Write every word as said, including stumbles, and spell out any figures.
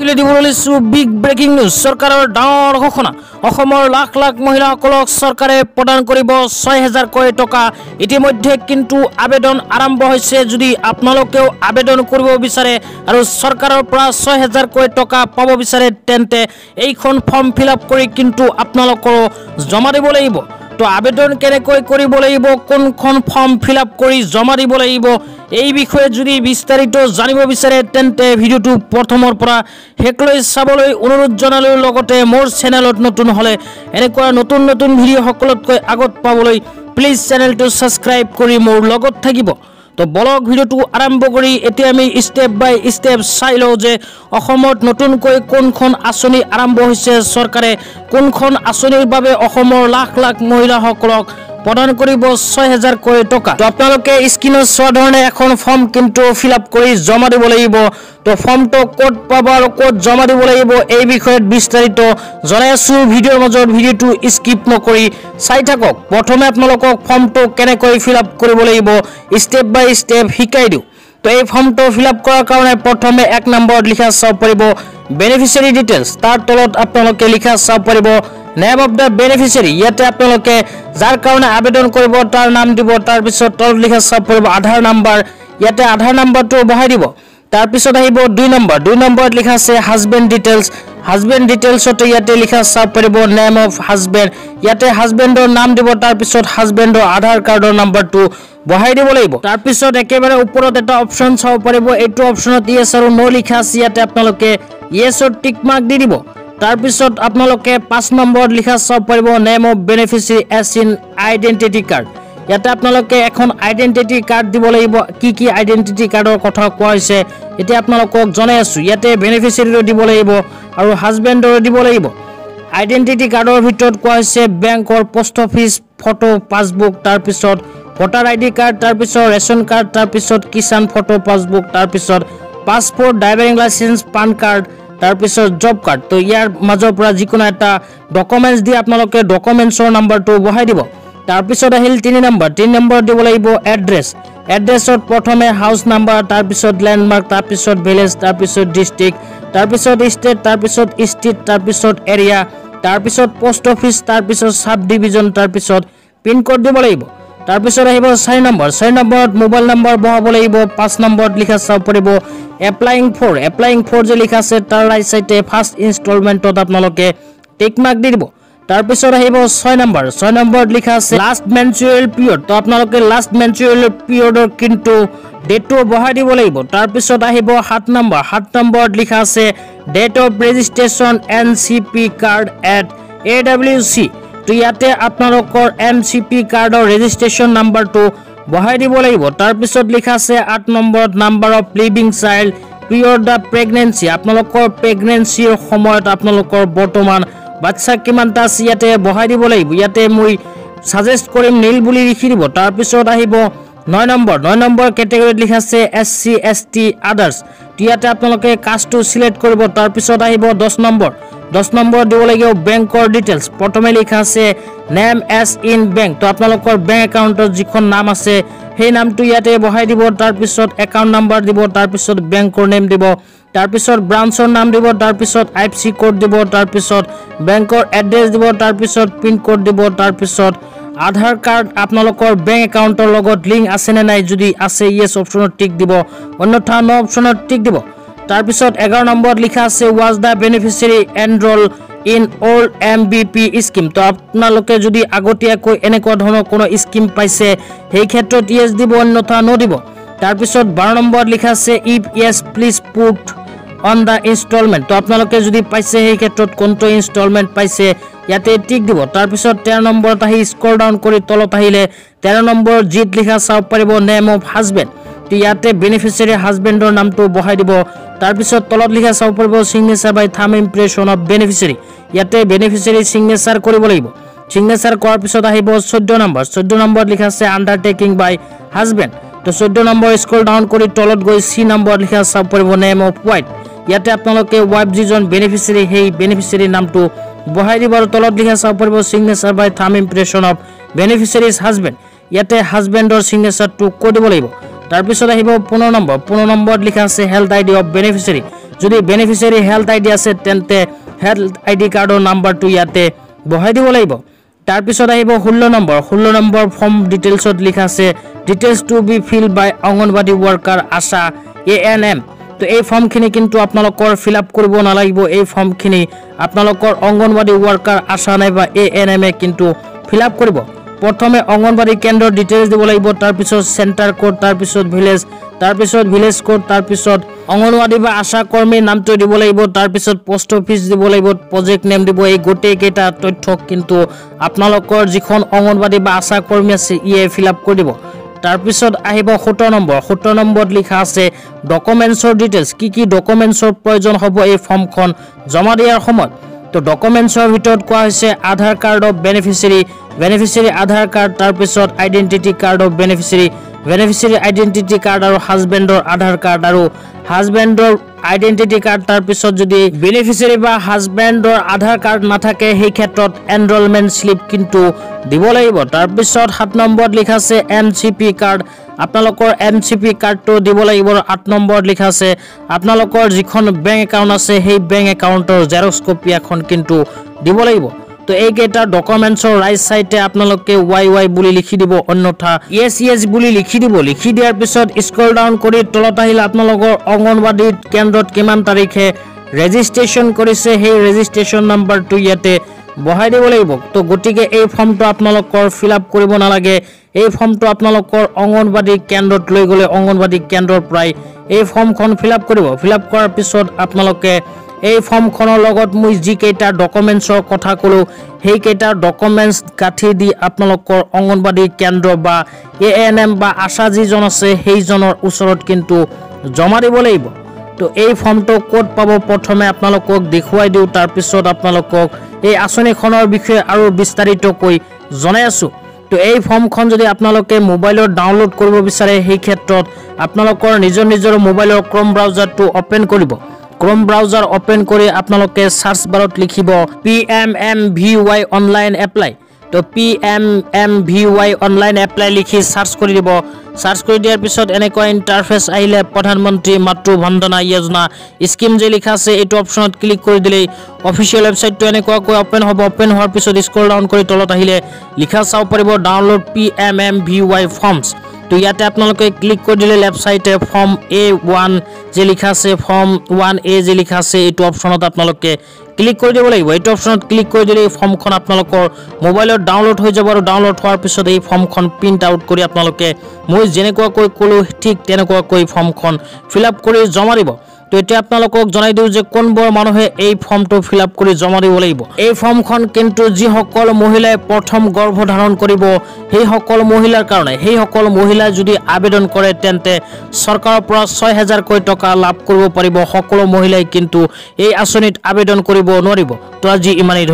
তুলি দিবলৈ লৈছো বিগ ব্ৰেকিং নিউজ। চৰকাৰৰ ডাঙৰ ঘোষণা, অসমৰ লাখ লাখ মহিলাসকলক চৰকাৰে প্ৰদান কৰিব ছয় হাজাৰ কোটি টকা। ইতিমধ্যে কিন্তু আবেদন আৰম্ভ হৈছে। যদি আপোনালোকেও আবেদন কৰিব বিচাৰে আৰু চৰকাৰৰ পৰা ছয় হাজাৰ কোটি টকা পাব বিচাৰে তেন্তে এইখন ফৰ্ম ফিল আপ কৰি কিন্তু আপোনালোকৰ জমা দিব লাগিব। তো আবেদন কেনেকৈ কৰিব লাগিব, কোনখন ফৰ্ম ফিল আপ কৰি জমা দিব লাগিব, এই বিষয়ে যদি বিস্তাৰিত জানিব বিচাৰে তেন্তে ভিডিওটো প্ৰথমৰ পৰা শেষলৈ চাবলৈ অনুৰোধ জনালোঁ। লগতে মোৰ চেনেলত নতুন হ'লে এনেকুৱা নতুন নতুন ভিডিও সকলোতকৈ আগত পাবলৈ প্লিজ চেনেলটো ছাবস্ক্ৰাইব কৰি মোৰ লগত থাকিব। তো বলক ভিডিওটো আৰম্ভ কৰি এতিয়া আমি ষ্টেপ বাই ষ্টেপ চাই লওঁ যে অসমত নতুনকৈ কোনখন আঁচনি আৰম্ভ হৈছে, চৰকাৰে কোনখন আঁচনিৰ বাবে অসমৰ লাখ লাখ মহিলাসকলক প্ৰদান কৰিব ছয় হাজাৰ কোটি টকা। তো আপোনালোকে স্ক্ৰীনত চোৱা ধৰণে এখন ফৰ্ম কিন্তু ফিল আপ কৰি জমা দিব লাগিব। তো ফৰ্মটো ক'ত পাব আৰু ক'ত জমা দিব লাগিব এই বিষয়ত বিস্তাৰিত জনাই আছোঁ। ভিডিঅ'ৰ মাজত ভিডিঅ'টো স্কিপ নকৰি চাই থাকক। প্ৰথমে আপোনালোকক ফৰ্মটো কেনেকৈ ফিল আপ কৰিব লাগিব ষ্টেপ বাই ষ্টেপ শিকাই দিওঁ। তো এই ফৰ্মটো ফিল আপ কৰাৰ কাৰণে প্ৰথমে এক নম্বৰত লিখা চাব পাৰিব বেনিফিচিয়াৰী ডিটেইলছ। তাৰ তলত আপোনালোকে লিখা চাব পাৰিব নেম অফ দ্য বেনিফিচিয়াৰী। ইয়াতে আপোনালোকে যাৰ কাৰণে আবেদন কৰিব তাৰ নাম দিব। তাৰপিছত তলত লিখা চাব পাৰিব আধাৰ নাম্বাৰ। ইয়াতে আধাৰ নাম্বাৰটো বহাই দিব। তাৰপিছত আহিব দুই নম্বৰ। দুই নম্বৰত লিখা আছে হাজবেণ্ড ডিটেইলছ। হাজবেণ্ড ডিটেইলছতে ইয়াতে লিখা চাব পাৰিব নেম অফ হাজবেণ্ড। ইয়াতে হাজবেণ্ডৰ নাম দিব। তাৰপিছত হাজবেণ্ডৰ আধাৰ কাৰ্ডৰ নাম্বাৰটো বহাই দিব লাগিব। তাৰপিছত একেবাৰে ওপৰত এটা অপশ্যন চাব পাৰিব। এইটো অপশ্যনত য়েছ আৰু ন' লিখা আছে। ইয়াতে আপোনালোকে য়েছৰ টিক মাৰ্ক দি দিব। তাৰপিছত আপোনালোকে পাঁচ নম্বৰত লিখা চাব পাৰিব name of beneficiary as in identity card. ইয়াতে আপোনালোকে এখন আইডেণ্টিটি কাৰ্ড দিব লাগিব। কি কি আইডেণ্টিটি কাৰ্ডৰ কথা কোৱা হৈছে এতিয়া আপোনালোকক জনাই আছোঁ। ইয়াতে বেনিফিচিয়াৰীৰো দিব লাগিব আৰু হাজবেণ্ডৰো দিব লাগিব। আইডেণ্টিটি কাৰ্ডৰ ভিতৰত কোৱা হৈছে বেংকৰ, পোষ্ট অফিচ, ফটো, পাছবুক, তাৰপিছত ভোটাৰ আই ডি কাৰ্ড, তাৰপিছত ৰেচন কাৰ্ড, তাৰপিছত কিষাণ ফটো পাছবুক, তাৰপিছত passport, driving licence, PAN card, তাৰপিছত জব কাৰ্ড। তো ইয়াৰ মাজৰ পৰা যিকোনো এটা ডকুমেণ্টছ দি আপোনালোকে ডকুমেণ্টছৰ নাম্বাৰটো বহাই দিব। তাৰপিছত আহিল তিনি নম্বৰ। তিনি নম্বৰত দিব লাগিব এড্ৰেছ। এড্ৰেছত প্ৰথমে হাউচ নাম্বাৰ, তাৰপিছত লেণ্ডমাৰ্ক, তাৰপিছত ভিলেজ, তাৰপিছত ডিষ্ট্ৰিক্ট, তাৰপিছত ষ্টেট, তাৰপিছত ষ্ট্ৰীট, তাৰপিছত এৰিয়া, তাৰপিছত পোষ্ট অফিচ, তাৰপিছত চাব ডিভিজন, তাৰপিছত পিনক'ড দিব লাগিব। তাৰপিছত আহিব চাৰি নম্বৰ। চাৰি নম্বৰত মোবাইল নম্বৰ বহাব লাগিব। পাঁচ নম্বৰত লিখা চাব পাৰিব এপ্লাইং ফৰ। এপ্লাইং ফৰ যে লিখা আছে তাৰ ৰাইট চাইডে ফাৰ্ষ্ট ইনষ্টলমেণ্টত আপোনালোকে টিক মাৰ্ক দি দিব। তাৰপিছত আহিব ছয় নম্বৰ। ছয় নম্বৰত লিখা আছে লাষ্ট মেনচুৰেল পিৰিয়ড। তো আপোনালোকে লাষ্ট মেনচুৰেল পিৰিয়ডৰ কিন্তু ডেটটো বহাই দিব লাগিব। তাৰপিছত আহিব সাত নম্বৰ। সাত নম্বৰত লিখা আছে date of registration N C P card at A W C. তো ইয়াতে আপোনালোকৰ এম চি পি কাৰ্ডৰ ৰেজিষ্ট্ৰেশ্যন নাম্বাৰটো বহাই দিব লাগিব। তাৰপিছত লিখা আছে আঠ নম্বৰত number of living child period the pregnancy. আপোনালোকৰ প্ৰেগনেঞ্চিৰ সময়ত আপোনালোকৰ বৰ্তমান বাচ্চা কিমানটা আছে ইয়াতে বহাই দিব লাগিব। ইয়াতে মই ছাজেষ্ট কৰিম নীল বুলি লিখি দিব। তাৰপিছত আহিব নয় নম্বৰ। নয় নম্বৰ কেটেগৰীত লিখা আছে S C S T others. ইয়াতে আপোনালোকে কাষ্টটো চিলেক্ট কৰিব। তাৰপিছত আহিব দহ নম্বৰ। দহ নম্বৰত দিব লাগিব বেংকৰ ডিটেইলছ। প্ৰথমে লিখা আছে নেম এছ ইন বেংক। তো আপোনালোকৰ বেংক একাউণ্টত যিখন নাম আছে সেই নামটো ইয়াতে বহাই দিব। তাৰপিছত একাউণ্ট নাম্বাৰ দিব। তাৰপিছত বেংকৰ নেম দিব। তাৰপিছত ব্ৰাঞ্চৰ নাম দিব। তাৰপিছত আই এফ চি কোড দিব। তাৰপিছত বেংকৰ এড্ৰেছ দিব। তাৰপিছত পিন কোড দিব। তাৰপিছত আধাৰ কাৰ্ড আপোনালোকৰ বেংক একাউণ্টৰ লগত লিংক আছেনে নাই, যদি আছে য়েছ অপশ্যনত টিক দিব, অন্যথা ন অপশ্যনত টিক দিব। তাৰপিছত এঘাৰ নম্বৰত লিখা আছে was the beneficiary enrol in old M B P scheme. তো আপোনালোকে যদি আগতীয়াকৈ এনেকুৱা ধৰণৰ কোনো স্কিম পাইছে সেই ক্ষেত্ৰত য়েছ দিব, অন্যথা ন দিব। তাৰপিছত বাৰ নম্বৰত লিখা আছে if yes please put on the instalment. তো আপোনালোকে যদি পাইছে সেই ক্ষেত্ৰত কোনটো ইনষ্টলমেণ্ট পাইছে ইয়াতে টিক দিব। তাৰপিছত তেৰ নম্বৰত আহি স্ক্ৰল ডাউন কৰি তলত আহিলে তেৰ নম্বৰত জিত লিখা চাব পাৰিব নেম অফ হাজবেণ্ড। তো ইয়াতে বেনিফিচিয়াৰী হাজবেণ্ডৰ নামটো বহাই দিব। তাৰপিছত তলত লিখা চাব পাৰিব signature by thumb impression of beneficiary. ইয়াতে বেনিফিচিয়াৰী চিগনেচাৰ কৰিব লাগিব। চিগনেচাৰ কৰাৰ পিছত আহিব চৈধ্য নম্বৰ। চৈধ্য নম্বৰত লিখা আছে আণ্ডাৰটেকিং বাই হাজবেণ্ড। তো চৈধ্য নম্বৰ স্ক্ৰল ডাউন কৰি তলত গৈ চি নম্বৰত লিখা চাব পাৰিব নেম অফ ৱাইফ। ইয়াতে আপোনালোকে ৱাইফ যিজন বেনিফিচিয়াৰী সেই বেনিফিচিয়াৰী নামটো বহাই দিব আৰু তলত লিখা চাব পাৰিব signature by thumb impression of বেনিফিচিয়াৰীজ husband. ইয়াতে হাজবেণ্ডৰ চিগনেচাৰটো কৈ দিব লাগিব। তাৰপিছত আহিব পোন্ধৰ নম্বৰ। পোন্ধৰ নম্বৰত লিখা আছে health I D of beneficiary. যদি বেনিফিচিয়াৰী হেল্থ আইডি আছে তেন্তে হেল্থ আইডি কাৰ্ডৰ নাম্বাৰটো ইয়াতে বহাই দিব লাগিব তাৰ পিছত আহিব ষোল্ল নম্বৰ ষোল্ল নম্বৰ ফৰ্ম ডিটেইলছত লিখা আছে details to be fill by Anganwadi worker ASHA A N M তো এই ফৰ্মখিনি কিন্তু আপোনালোকৰ ফিল আপ কৰিব নালাগিব এই ফৰ্মখিনি আপোনালোকৰ অংগনবাদী ওয়াৰ্কাৰ আশা নাইবা এ এন এম এ কিন্তু ফিল আপ কৰিব প্ৰথমে অংগনবাদী কেন্দ্ৰৰ ডিটেইলছ দিব লাগিব তাৰ পিছত সেন্টাৰ কোড তাৰ পিছত ভিলেজ তাৰ পিছত ভিলেজ কোড তাৰ পিছত অংগনবাদী বা আশা কৰ্মীৰ নামটো দিব লাগিব তাৰ পিছত পোষ্ট অফিচ দিব লাগিব প্ৰজেক্ট নেম দিব এই গোটেই কেইটা তথ্য কিন্তু আপোনালোকৰ যিখন অংগনবাদী বা আশা কৰ্মী আছে ইয়ে ফিল আপ কৰি দিব তাৰ পিছত আহিব সত্তৰ নম্বৰ সত্তৰ নম্বৰত লিখা আছে ডকুমেন্টছৰ ডিটেইলছ কি কি ডকুমেন্টছৰ প্ৰয়োজন হ'ব এই ফৰ্মখন জমা দিয়াৰ সময়ত তো ডকুমেন্টছৰ ভিতৰত কোৱা হৈছে Aadhaar card of beneficiary beneficiary Aadhaar card তাৰ পিছত identity card of beneficiary beneficiary identity card আৰু হাজবেণ্ডৰ আধাৰ কাৰ্ড আৰু হাজবেণ্ডৰ আইডেন্টিটি কাৰ্ড তাৰ পিছত যদি বেনিফিচিয়াৰী বা হাজবেণ্ডৰ আধাৰ কাৰ্ড নাথাকে সেই ক্ষেত্ৰত এনৰলমেন্ট স্লিপ কিন্তু দিব লাগিব তাৰ পিছত সাত নম্বৰত লিখা আছে এম চি পি কাৰ্ড আপোনালোকৰ এম চি পি কাৰ্ডটো দিব লাগিব আঠ নম্বৰত লিখা আছে আপোনালোকৰ যিখন বেংক একাউণ্ট আছে সেই বেংক একাউণ্টৰ জেৰক্স কপি এখন কিন্তু দিব লাগিব তো এই কেইটা ডকুমেন্টছৰ ৰাইট সাইডে আপোনালোকে ওয়াই ওয়াই বুলি লিখি দিব অন্যথা ইয়েস ইয়েস বুলি লিখি দিব লিখি দিয়াৰ পিছত স্ক্ৰল ডাউন কৰি তলত আহিলে আপোনালোকৰ অংগনবাদী কেন্দ্ৰত কিমান তাৰিখে ৰেজিষ্ট্ৰেচন কৰিছে সেই ৰেজিষ্ট্ৰেচন নাম্বাৰটো ইয়াতে বহাই দিব লাগিব তো গতিকে এই ফৰ্মটো আপোনালোকৰ ফিল আপ কৰিব নালাগে এই ফৰ্মটো আপোনালোকৰ অংগনবাদী কেন্দ্ৰত লৈ গলে অংগনবাদী কেন্দ্ৰৰ পৰাই এই ফৰ্মখন ফিল আপ কৰিব ফিল আপ কৰাৰ পিছত আপোনালোকে এই ফৰ্মখনৰ লগত মই যি কেইটা ডকুমেন্টছৰ কথা কলো সেই কেইটা ডকুমেন্টছ গাঠি দি আপোনালোকৰ অংগনবাদী কেন্দ্ৰ বা এ এন এম বা আশা যিজন আছে সেইজনৰ ওচৰত কিন্তু জমা দিব লাগিব তো এই ফৰ্মটো কোড পাব প্ৰথমে আপোনালোকক দেখুৱাই দিও তাৰ পিছত আপোনালোকক এই আঁচনিখনৰ বিষয়ে আৰু বিস্তাৰিতকৈ জনাই আছো তো এই ফৰ্মখন যদি আপোনালোকে মোবাইলত ডাউনলোড কৰিব বিচাৰে সেই ক্ষেত্ৰত আপোনালোকৰ নিজৰ নিজৰ মোবাইলৰ ক্ৰোম ব্ৰাউজাৰটো ওপেন কৰিব ক্ৰোম ব্ৰাউজাৰ ওপেন কৰি আপোনালোকে সাৰ্চ বাৰত লিখিব P M M V Y online apply তো P M M V Y online apply লিখি সাৰ্চ কৰি দিব সাৰ্চ কৰি দিয়াৰ পিছত এনেকুৱা ইন্টাৰফেস আহিলে প্ৰধানমন্ত্ৰী মাতৃ বন্দনা যোজনা স্কিম যে লিখা আছে এইটো অপচনত ক্লিক কৰি দিলে অফিচিয়েল ওয়েবসাইটটো এনেকুৱাকৈ ওপেন হ'ব ওপেন হোৱাৰ পিছত স্ক্ৰল ডাউন কৰি তলত আহিলে লিখা চাও পাৰিব download P M M V Y forms তো ইয়াতে আপোনালোকে ক্লিক কৰি দিলে লেফট সাইডে ফৰ্ম এ ওৱান যে লিখা আছে ফৰ্ম ওৱান এ যে লিখা আছে এইটো অপচনত আপোনালোকে ক্লিক কৰি দিব লাগিব এইটো অপচনত ক্লিক কৰি দিলে ফৰ্মখন আপোনালোকৰ মোবাইলত ডাউনলোড হৈ যাব আৰু ডাউনলোড হোৱাৰ পিছত এই ফৰ্মখন প্ৰিন্ট আউট কৰি আপোনালোকে মই যেনেকুৱাকৈ কলো ঠিক তেনেকুৱাকৈ ফৰ্মখন ফিল আপ কৰি জমা দিব তো এতিয়া আপোনালোকক জনাই দিও যে কোনবোৰ মানুহে এই ফৰ্মটো ফিল আপ কৰি জমা দিব লাগিব এই ফৰ্মখন কিন্তু যি সকল মহিলাই প্ৰথম গৰ্ভধাৰণ কৰিব সেই সকল মহিলাৰ কাৰণে সেই সকল মহিলা যদি আবেদন কৰে তেন্তে চৰকাৰৰ পৰা ছয় হাজাৰ কৈ টকা লাভ কৰিব পাৰিব সকলো মহিলাই কিন্তু এই আঁচনিত আবেদন কৰিব নোৱাৰিব তো আজি ইমানেই